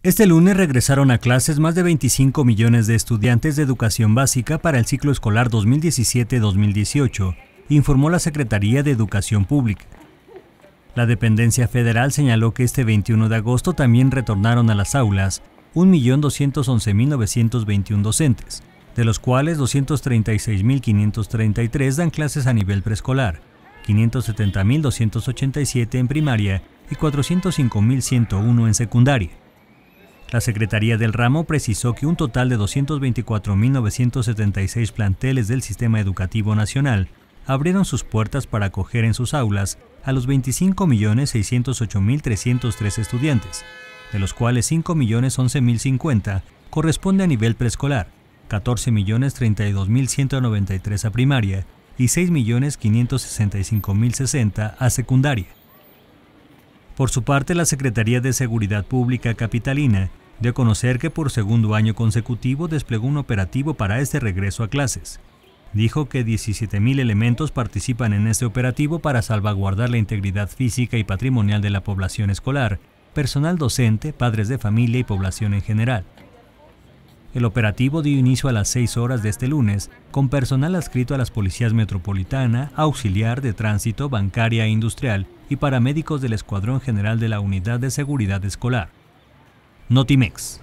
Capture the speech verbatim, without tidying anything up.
Este lunes regresaron a clases más de veinticinco millones de estudiantes de educación básica para el ciclo escolar dos mil diecisiete dos mil dieciocho, informó la Secretaría de Educación Pública. La dependencia federal señaló que este veintiuno de agosto también retornaron a las aulas un millón doscientos once mil novecientos veintiuno docentes, de los cuales doscientos treinta y seis mil quinientos treinta y tres dan clases a nivel preescolar, quinientos setenta mil doscientos ochenta y siete en primaria y cuatrocientos cinco mil ciento uno en secundaria. La Secretaría del Ramo precisó que un total de doscientos veinticuatro mil novecientos setenta y seis planteles del Sistema Educativo Nacional abrieron sus puertas para acoger en sus aulas a los veinticinco millones seiscientos ocho mil trescientos tres estudiantes, de los cuales cinco millones once mil cincuenta corresponde a nivel preescolar, catorce millones treinta y dos mil ciento noventa y tres a primaria y seis millones quinientos sesenta y cinco mil sesenta a secundaria. Por su parte, la Secretaría de Seguridad Pública capitalina dio a conocer que por segundo año consecutivo desplegó un operativo para este regreso a clases. Dijo que diecisiete mil elementos participan en este operativo para salvaguardar la integridad física y patrimonial de la población escolar, personal docente, padres de familia y población en general. El operativo dio inicio a las seis horas de este lunes, con personal adscrito a las policías metropolitana, auxiliar de tránsito, bancaria e industrial y paramédicos del Escuadrón General de la Unidad de Seguridad Escolar. Notimex.